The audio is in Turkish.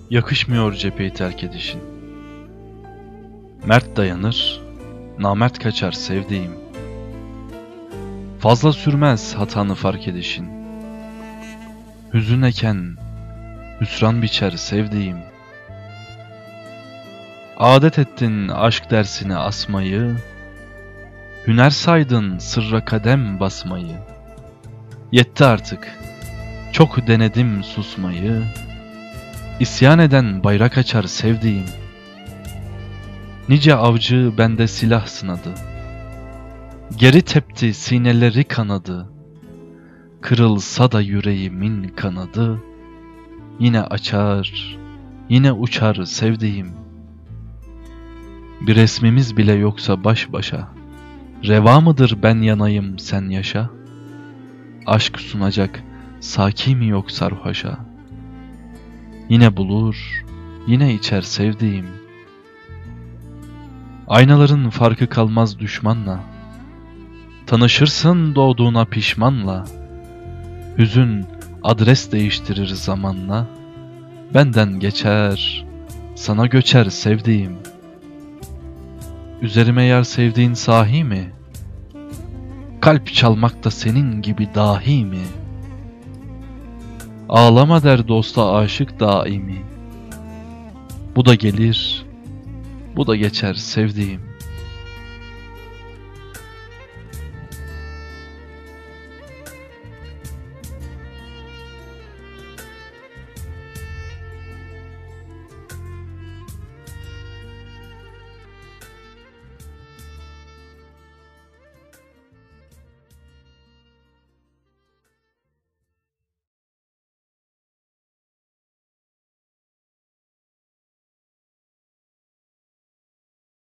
Yakışmıyor cepheyi terk edişin. Mert dayanır, namert kaçar sevdiğim. Fazla sürmez hatanı fark edişin. Hüzün eken, hüsran biçer sevdiğim. Adet ettin aşk dersini asmayı, hüner saydın sırra kadem basmayı. Yetti artık, çok denedim susmayı, İsyan eden bayrak açar sevdiğim. Nice avcı bende silah sınadı, geri tepti sineleri kanadı. Kırılsa da yüreğimin kanadı, yine açar, yine uçar sevdiğim. Bir resmimiz bile yoksa baş başa, reva mıdır ben yanayım sen yaşa? Aşk sunacak saki mi yok sarhoşa? Yine bulur, yine içer sevdiğim. Aynaların farkı kalmaz düşmanla, tanışırsın doğduğuna pişmanla. Hüzün adres değiştirir zamanla, benden geçer, sana göçer sevdiğim. Üzerime yer sevdiğin sahi mi? Kalp çalmakta senin gibi dahi mi? Ağlama der dosta aşık daimi. Bu da gelir, bu da geçer sevdiğim.